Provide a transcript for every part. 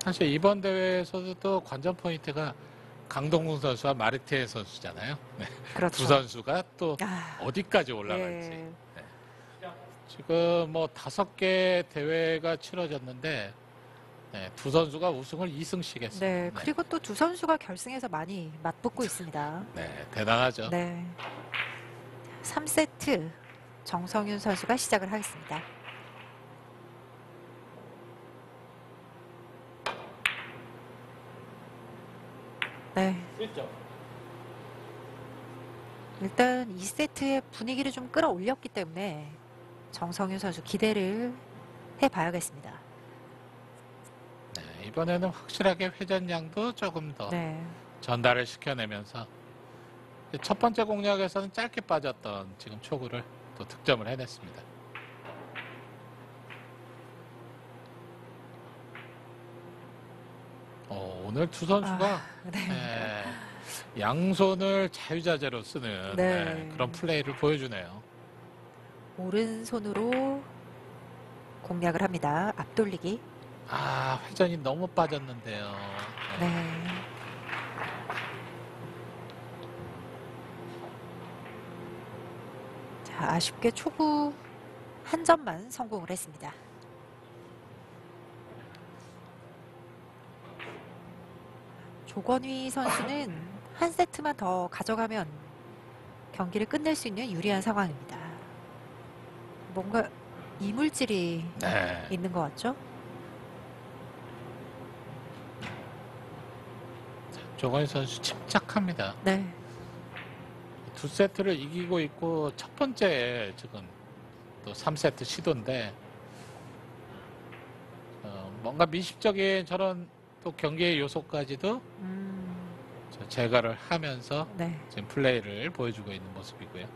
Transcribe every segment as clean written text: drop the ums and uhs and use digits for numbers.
사실 이번 대회에서도 또 관전 포인트가 강동궁 선수와 마르티에 선수잖아요. 네. 그렇죠. 두 선수가 또 아, 어디까지 올라갈지. 예. 네. 지금 뭐 5개 대회가 치러졌는데 네, 두 선수가 우승을 2승씩 했습니다. 네, 그리고 또 두 선수가 결승에서 많이 맞붙고 있습니다. 네, 대단하죠. 네. 3세트 정성윤 선수가 시작을 하겠습니다. 네. 일단 2세트의 분위기를 좀 끌어올렸기 때문에 정성윤 선수 기대를 해봐야겠습니다. 네, 이번에는 확실하게 회전량도 조금 더 네. 전달을 시켜내면서 첫 번째 공략에서는 짧게 빠졌던 지금 초구를 또 득점을 해냈습니다. 오늘 두 선수가 네. 양손을 자유자재로 쓰는 네. 그런 플레이를 보여주네요. 오른손으로 공략을 합니다. 앞돌리기. 회전이 너무 빠졌는데요. 네. 자, 아쉽게 초구 한 점만 성공을 했습니다. 조건휘 선수는 한 세트만 더 가져가면 경기를 끝낼 수 있는 유리한 상황입니다. 뭔가 이물질이 네. 있는 것 같죠? 조건희 선수 침착합니다. 네. 두 세트를 이기고 있고 첫 번째 지금 또 3세트 시도인데 뭔가 미식적인 저런 또 경기의 요소까지도 제거를 하면서 네. 지금 플레이를 보여주고 있는 모습이고요.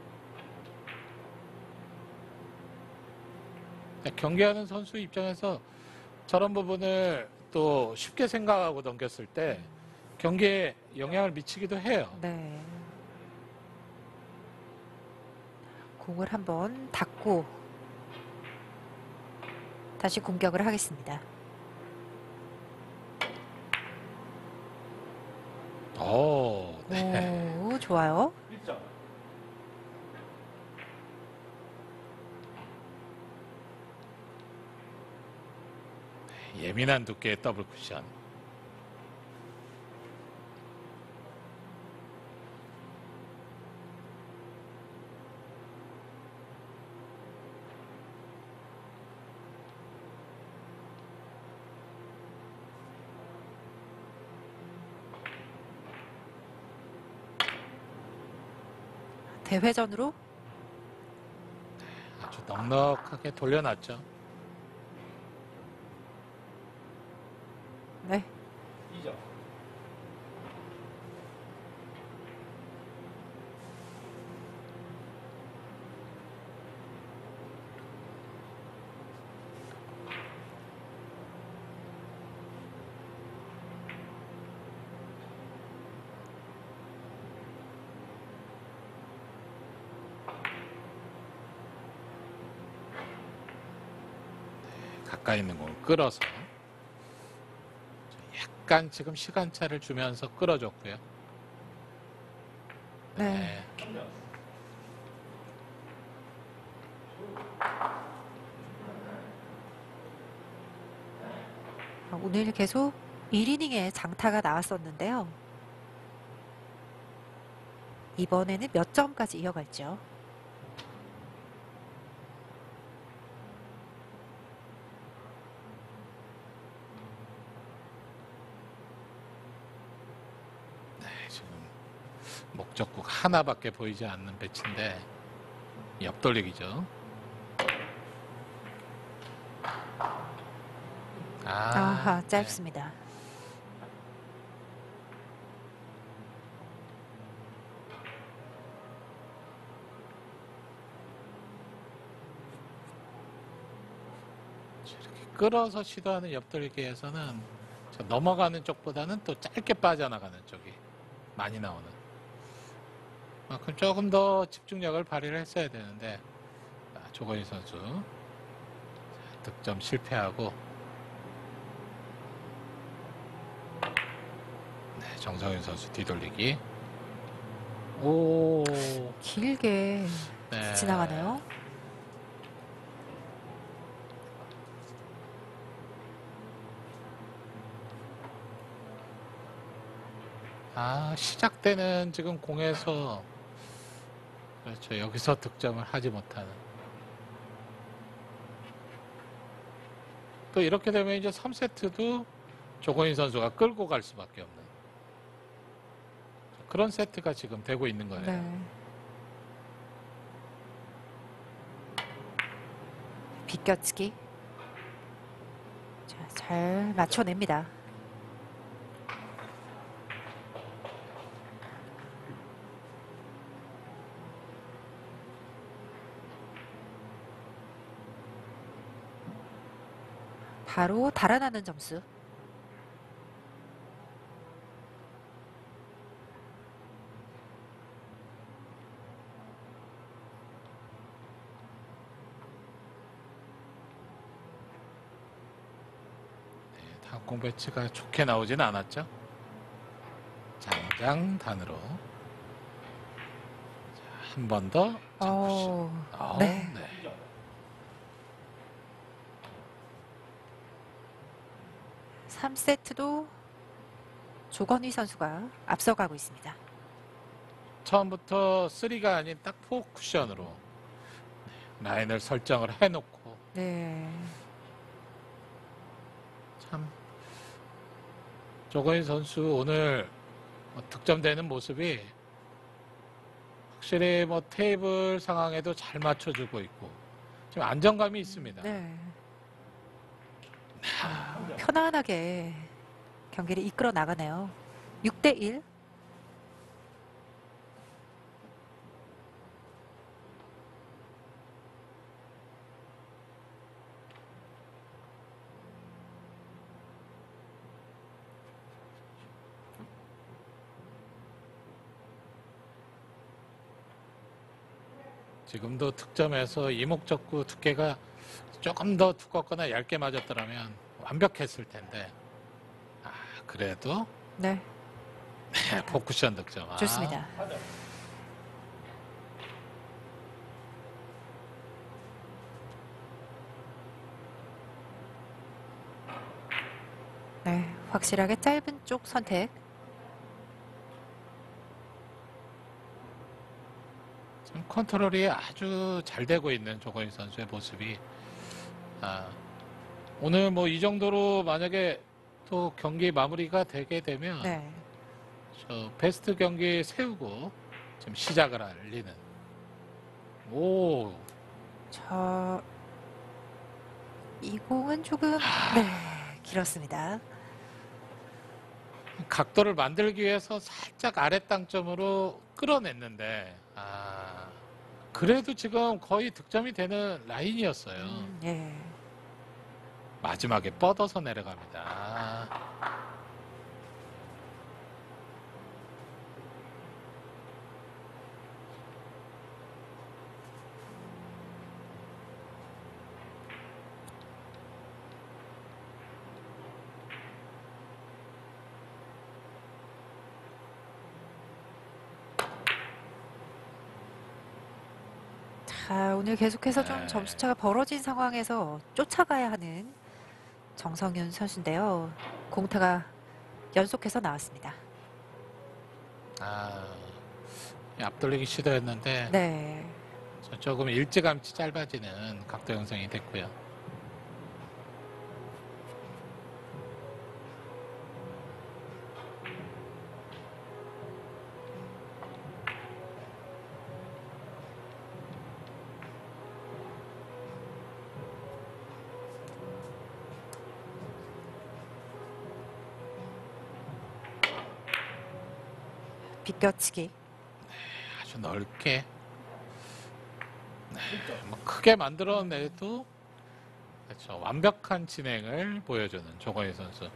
경기하는 선수 입장에서 저런 부분을 또 쉽게 생각하고 넘겼을 때 경기에 영향을 미치기도 해요. 네. 공을 한번 닫고 다시 공격을 하겠습니다. 네. 오, 좋아요. 예민한 두께의 더블 쿠션. 대회전으로 아주 넉넉하게 돌려놨죠. 네. 가까이 있는 공을 끌어서 약간 지금 시간차를 주면서 끌어줬고요. 네. 오늘 계속 1이닝에 장타가 나왔었는데요. 이번에는 몇 점까지 이어갈죠? 지금 목적국 하나밖에 보이지 않는 배치인데 옆돌리기죠. 아하, 짧습니다. 이렇게 끌어서 시도하는 옆돌리기에서는 넘어가는 쪽보다는 또 짧게 빠져나가는 쪽이 많이 나오는. 그럼 조금 더 집중력을 발휘를 했어야 되는데 조건희 선수 득점 실패하고 네, 정성윤 선수 뒤돌리기. 오, 길게 네. 지나가나요? 아, 시작 때는 지금 공에서 그렇죠. 여기서 득점을 하지 못하는. 또 이렇게 되면 이제 3세트도 조건인 선수가 끌고 갈 수밖에 없는 그런 세트가 지금 되고 있는 거예요. 네. 비껴치기. 자, 잘 맞춰냅니다. 바로 달아나는 점수. 네, 다음 공 배치가 좋게 나오진 않았죠. 장장단으로 한 번 더 장쿠션. 네. 네. 삼세트도 조건희 선수가 앞서가고 있습니다. 처음부터 3가 아닌 딱 4 쿠션으로 라인을 설정을 해놓고 네. 참 조건희 선수 오늘 득점되는 모습이 확실히 뭐 테이블 상황에도 잘 맞춰주고 있고 좀 안정감이 있습니다. 네. 편안하게 경기를 이끌어 나가네요. 6대1. 지금도 득점에서 이목적구 두께가 조금 더 두껍거나 얇게 맞았더라면 완벽했을 텐데 그래도 네. 포쿠션 득점. 좋습니다. 네. 확실하게 짧은 쪽 선택. 참 컨트롤이 아주 잘 되고 있는 조건희 선수의 모습이 오늘 뭐 이 정도로 만약에 또 경기 마무리가 되게 되면 네. 저 베스트 경기 세우고 지금 시작을 알리는. 오, 이 공은 조금 네, 길었습니다. 각도를 만들기 위해서 살짝 아래 땅점으로 끌어냈는데 그래도 지금 거의 득점이 되는 라인이었어요. 예. 마지막에 뻗어서 내려갑니다. 자, 오늘 계속해서 좀 네. 점수차가 벌어진 상황에서 쫓아가야 하는 정성윤 선수인데요. 공타가 연속해서 나왔습니다. 앞돌리기 시도했는데 네. 조금 일찌감치 짧아지는 각도 형성이 됐고요. 비껴치기. 아주 넓게 뭐 크게 만들어내도 그렇죠. 완벽한 진행을 보여주는 조건희 선수.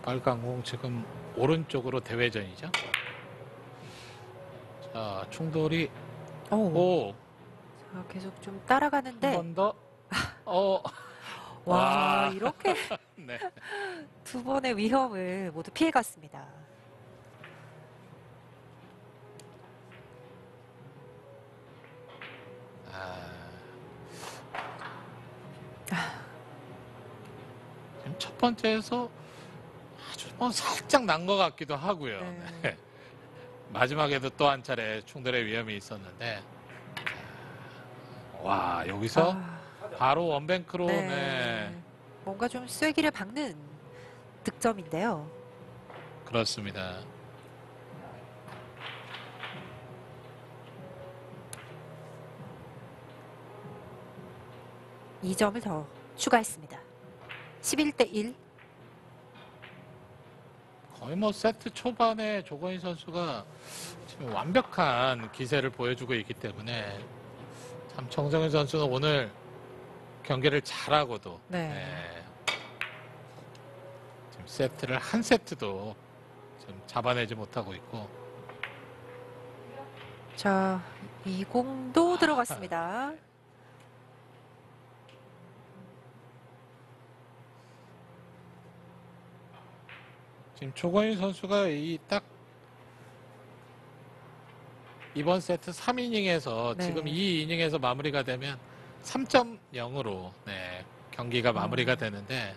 빨간 공 지금 오른쪽으로 대회전이죠. 자, 충돌이 오, 오, 자, 계속 좀 한 따라가는데, 번 더. 어, 와, 와, 이렇게 네. 두 번의 위험을 모두 피해갔습니다. 아, 지금 첫 번째에서 아주 뭐 살짝 난 것 같기도 하고요. 네. 네. 마지막에도 또 한 차례 충돌의 위험이 있었는데, 와, 여기서 아, 바로 원뱅크로, 네. 네, 뭔가 좀 쐐기를 박는 득점인데요. 그렇습니다. 이 점을 더 추가했습니다. 11대 1. 거의 뭐 세트 초반에 조건희 선수가 지금 완벽한 기세를 보여주고 있기 때문에 참 정성현 선수는 오늘 경기를 잘하고도 네. 네, 지금 세트를 한 세트도 지금 잡아내지 못하고 있고 자, 이 공도 들어갔습니다. 지금 조건희 선수가 이 딱 이번 세트 3이닝에서 네. 지금 이 이닝에서 마무리가 되면 3.0으로 네, 경기가 마무리가 되는데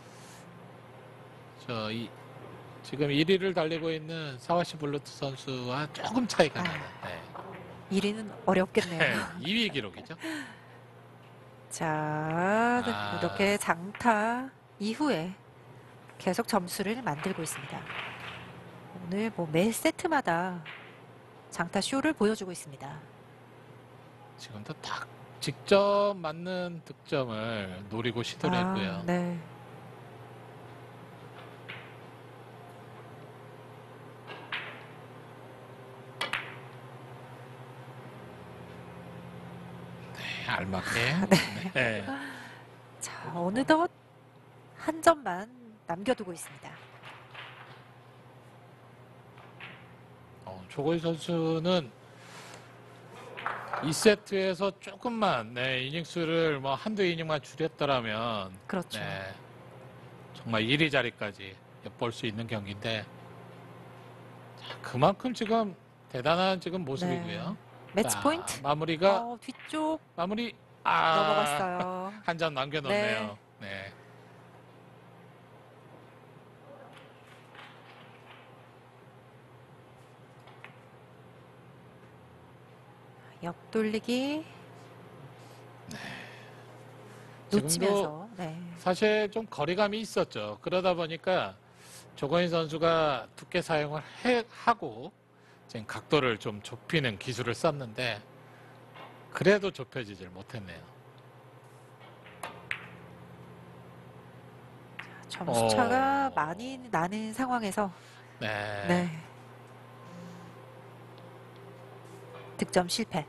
지금 1위를 달리고 있는 사와시 블루트 선수와 조금 차이가 아. 나는 네. 1위는 어렵겠네요. 2위 기록이죠. 자, 아. 이렇게 장타 이후에 계속 점수를 만들고 있습니다. 오늘 뭐 매 세트마다 장타 쇼를 보여주고 있습니다. 지금도 딱 직접 맞는 득점을 노리고 시도를 했고요. 네. 네, 알맞게. 네. 자, 어느덧 한 점만 남겨두고 있습니다. 조거희 선수는 2세트에서 조금만 네, 이닝수를 뭐 한두 이닝만 줄였더라면 그렇죠. 네, 정말 1위 자리까지 엿볼 수 있는 경기인데 자, 그만큼 지금 대단한 지금 모습이고요. 매치 자, 포인트. 마무리가 뒤쪽 마무리 넘어갔어요. 한 점 남겨놓네요. 네. 옆돌리기 지금도 놓치면서 사실 좀 거리감이 있었죠. 그러다 보니까 조건희 선수가 두께 사용을 하고 지금 각도를 좀 좁히는 기술을 썼는데 그래도 좁혀지질 못했네요. 점수 차가 많이 나는 상황에서 네. 득점 실패.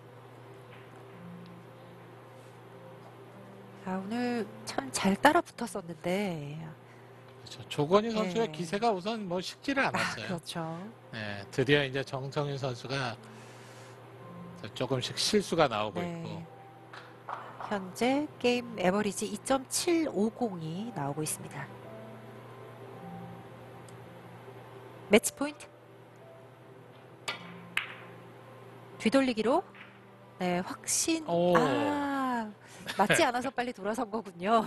오늘 참 잘 따라 붙었었는데. 그렇죠. 조건희 선수의 네. 기세가 우선 뭐 식지를 않았어요. 그렇죠. 네, 드디어 이제 정성윤 선수가 조금씩 실수가 나오고 있고 현재 게임 에버리지 2.750이 나오고 있습니다. 매치 포인트. 뒤돌리기로 확신. 오. 맞지 않아서 빨리 돌아선 거군요.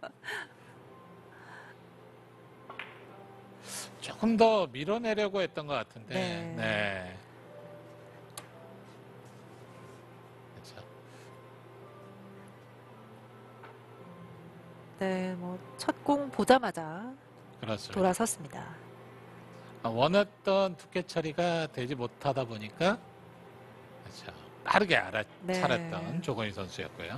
조금 더 밀어내려고 했던 것 같은데 네. 그렇죠. 뭐 첫 공 보자마자 그렇습니다. 돌아섰습니다. 원했던 두께 처리가 되지 못하다 보니까 그렇죠. 빠르게 알아차렸던 조건희 선수였고요.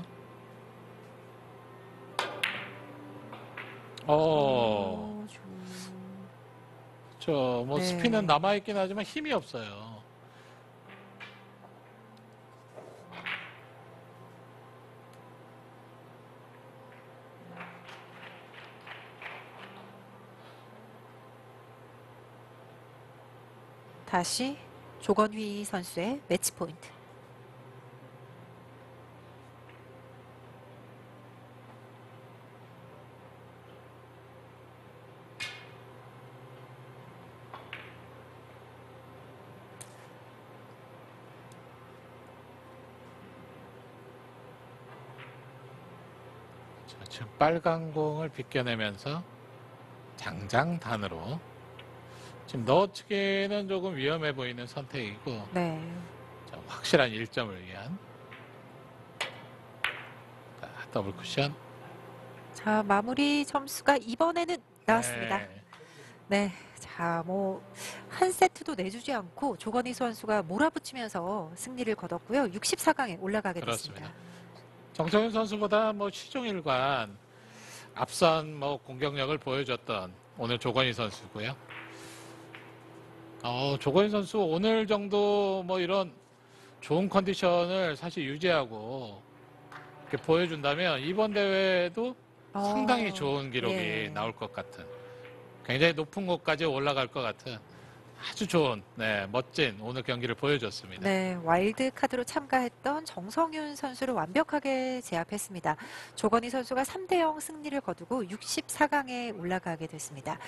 뭐 스피는 남아있긴 하지만 힘이 없어요. 다시 조건휘 선수의 매치 포인트. 자, 지금 빨간 공을 비껴내면서 장장단으로 지금 넣어치기는 조금 위험해 보이는 선택이고 네. 자, 확실한 1점을 위한 자, 더블 쿠션. 자, 마무리 점수가 이번에는 나왔습니다. 네, 네. 자, 뭐, 한 세트도 내주지 않고 조건희 선수가 몰아붙이면서 승리를 거뒀고요. 64강에 올라가게 그렇습니다. 됐습니다. 정성윤 선수보다 뭐 시종일관 앞선 뭐 공격력을 보여줬던 오늘 조건희 선수고요. 조건희 선수 오늘 정도 뭐 이런 좋은 컨디션을 사실 유지하고 이렇게 보여준다면 이번 대회도 상당히 좋은 기록이 예. 나올 것 같은 굉장히 높은 곳까지 올라갈 것 같은 아주 좋은 네, 멋진 오늘 경기를 보여줬습니다. 네, 와일드 카드로 참가했던 정성윤 선수를 완벽하게 제압했습니다. 조건희 선수가 3대0 승리를 거두고 64강에 올라가게 됐습니다.